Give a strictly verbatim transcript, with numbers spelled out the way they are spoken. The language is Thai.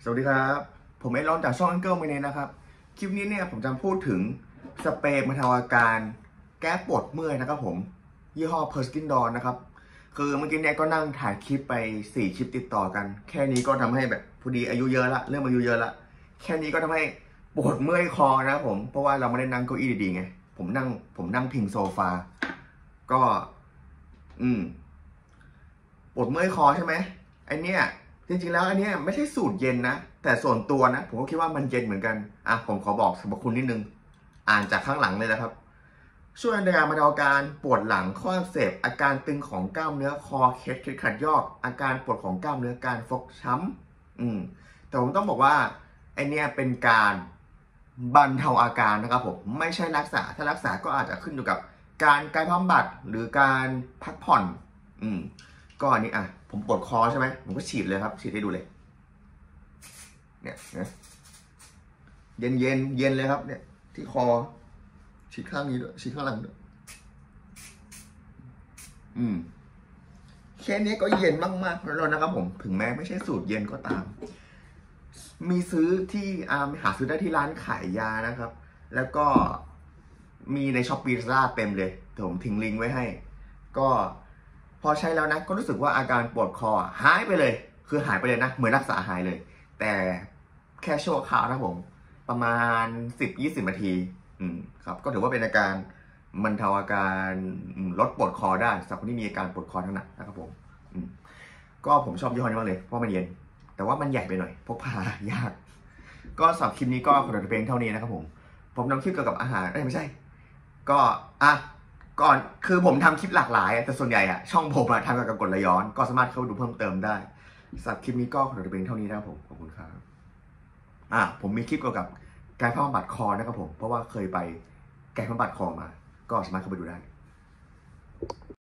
สวัสดีครับผมเอลอนจากช่องอังเกิลเมเนนะครับคลิปนี้เนี่ยผมจะพูดถึงสเปรย์บรรเทาอาการแก้ปวดเมื่อยนะครับผมยี่ห้อ Perkin Don นะครับคือเมื่อกี้เนี่ยก็นั่งถ่ายคลิปไปสี่คลิปติดต่อกันแค่นี้ก็ทำให้แบบพอดีอายุเยอะละเริ่มอายุเยอะละแค่นี้ก็ทำให้ปวดเมื่อยคอนะครับผมเพราะว่าเราไม่ได้นั่งเก้าอี้ดีๆไงผมนั่งผมนั่งพิงโซฟาก็อืมปวดเมื่อยคอใช่ไหมไอเนี้ยจริงๆแล้วอันนี้ไม่ใช่สูตรเย็นนะแต่ส่วนตัวนะผมก็คิดว่ามันเย็นเหมือนกันอ่ะผมขอบอกสรรพคุณนิดนึงอ่านจากข้างหลังเลยนะครับช่วยในการบรรเทาอาการปวดหลังข้ออักเสบอาการตึงของกล้ามเนื้อคอเคล็ดเคล็ดขัดยอกอาการปวดของกล้ามเนื้อการฟกช้ำอืมแต่ผมต้องบอกว่าไอเนี้ยเป็นการบรรเทาอาการนะครับผมไม่ใช่รักษาถ้ารักษาก็อาจจะขึ้นอยู่กับการกายบำบัดหรือการพักผ่อนอืมก็อันนี้อ่ะผมปวดคอใช่ไหมผมก็ฉีดเลยครับฉีดให้ดูเลยเนี่ยนะเย็นเย็นเย็นเลยครับเนี่ยที่คอฉีดข้างนี้ด้วยฉีดข้างหลังด้วยอืมแค่นี้ก็เย็นมากๆแล้วนะครับผมถึงแม้ไม่ใช่สูตรเย็นก็ตามมีซื้อที่อ่าหาซื้อได้ที่ร้านขายยานะครับแล้วก็มีในช้อปปี้ซ่าเต็มเลยเดี๋ยวผมทิ้งลิงก์ไว้ให้ก็พอใช้แล้วนะก็รู้สึกว่าอาการปวดคอหายไปเลยคือหายไปเลยนะเหมือนรักษาหายเลยแต่แค่ชั่วคราวนะผมประมาณสิบยี่สิบนาทีอืมครับก็ถือว่าเป็นอาการบรรเทาอาการลดปวดคอได้สำหรับคนที่มีอาการปวดคอหนักนะครับผมอืมก็ผมชอบยี่ห้อนี้มากเลยเพราะมันเย็นแต่ว่ามันใหญ่ไปหน่อยพกพายากก็สำหรับคลิปนี้ก็ขอจบเพียงเท่านี้นะครับผมผมทำคลิปเกี่ยวกับอาหารเอ้ยไม่ใช่ก็อ่ะก่อนคือผมทำคลิปหลากหลายแต่ส่วนใหญ่อะช่องผมอะทำเกี่ยวกับกรดไหลย้อนก็สามารถเข้าไปดูเพิ่มเติมได้สำหรับคลิปนี้ก็ขอจบเพียงเท่านี้นะครับผมขอบคุณครับอ่ะผมมีคลิปเกี่ยวกับการบำบัดคอนะครับผมเพราะว่าเคยไปการบำบัดคอมาก็สามารถเข้าไปดูได้